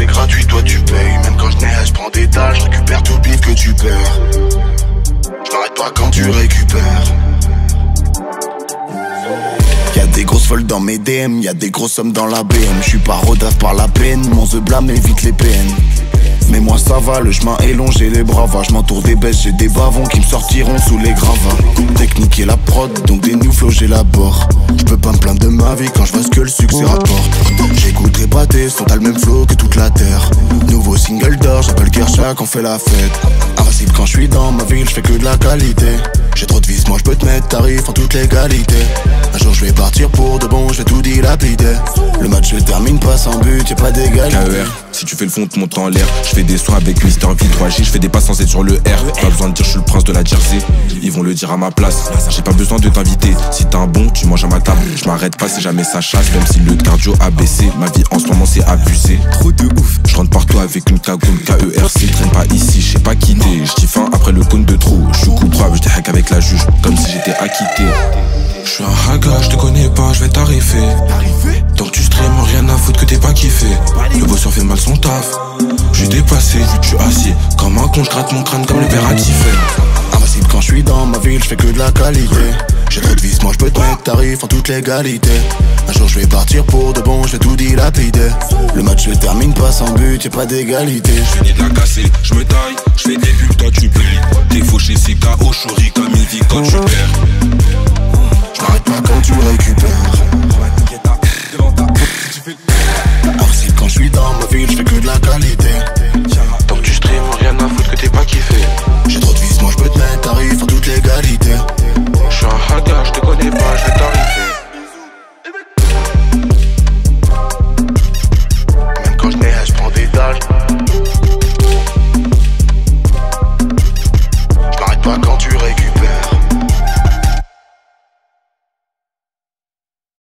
gratuit, toi tu payes. Même quand je n'ai, je prends des dalles, je récupère tout le bif que tu perds. Je m'arrête pas quand tu récupères. Y'a des grosses folles dans mes DM, y'a des grosses sommes dans la BM. J'suis pas rodaf par la peine, mon the blâme évite les peines. Mais moi ça va, le chemin est long, j'ai les bravas. J'm'entoure des bêtes, j'ai des bavons qui me sortiront sous les gravats. Technique et la prod, donc des new flows j'élabore. J'peux pas me plaindre de ma vie quand j'vois ce que le succès rapporte. J'écouterai pas tes sons, t'as le même flow que toute la terre. Nouveau single d'or, j'appelle Kersha quand on fait la fête. Invincible quand j'suis dans ma ville, j'fais que de la qualité. J'ai trop de vis, moi j'peux te mettre tarif en toute légalité. Un jour j'vais partir pour de bon, j'vais tout dilapider. Le match se termine pas sans but, y'a pas d'égalité. KER, si tu fais le fond, te monte en l'air. J'fais des soins avec Mister V3J, j'fais des passes sans être sur le R. Pas besoin de dire je suis le prince de la Jersey, ils vont le dire à ma place. J'ai pas besoin de t'inviter, si t'as un bon, tu manges à ma table. Je m'arrête pas si jamais ça chasse, même si le cardio a baissé. Ma vie en ce moment c'est abusé, trop de ouf. Je rentre partout avec une cagoule KERC, traîne pas ici, je sais pas quitter. J'dis fin après le compte de trop, je suis coupable, j'dis hack avec la juge, comme si j'étais acquitté. Je suis un haga, je te connais pas, je vais t'arriver. Donc tu stream, rien à foutre que t'es pas kiffé. Le bosseur fait mal son taf. J'suis dépassé, vu que j'suis assis. Comme un con, j'gratte mon crâne comme l'impératif. Invincible quand j'suis dans ma ville, j'fais que de la qualité. J'ai trop de vis, moi j'peux te mettre tarif en toute légalité. Un jour j'vais partir pour de bon, j'vais tout dilapider. Le match se termine pas sans but, y'a pas d'égalité. J'finis de la casser, j'me taille, j'fais des bulles, toi tu payes. T'es fauché, c'est KO, chori comme une vie quand tu perds. J'm'arrête pas quand tu récupères. Invincible quand j'suis dans ma ville, j'fais que de la qualité.